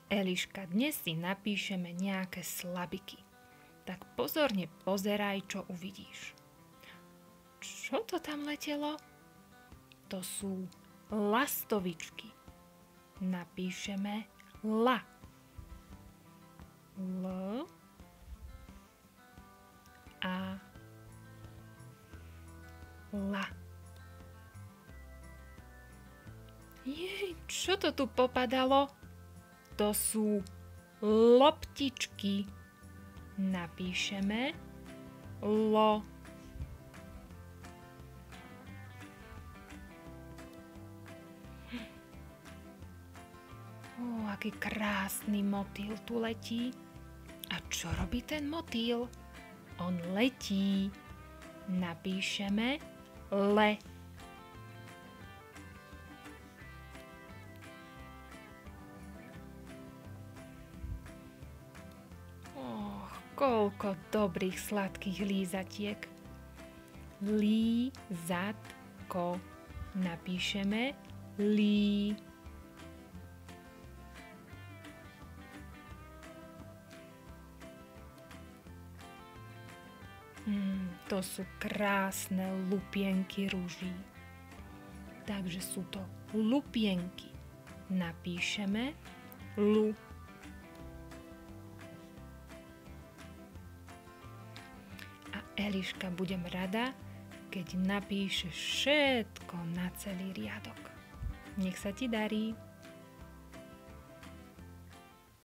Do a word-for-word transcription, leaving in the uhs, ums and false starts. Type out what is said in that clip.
Eliška, dnes si napíšeme nejaké slabiky. Tak pozorne pozeraj, čo uvidíš. Čo to tam letelo? To sú lastovičky. Napíšeme la. L. A. La. Jej, čo to tu popadalo? To sú loptičky. Napíšeme lo. Ó, aký krásny motýl tu letí. A čo robí ten motýl? On letí. Napíšeme le. Koľko dobrých sladkých lízatiek. Lízatko. Napíšeme lí. Mm, to sú krásne lupienky ruží. Takže sú to lupienky. Napíšeme lu. Eliška, budem rada, keď napíšeš všetko na celý riadok. Nech sa ti darí.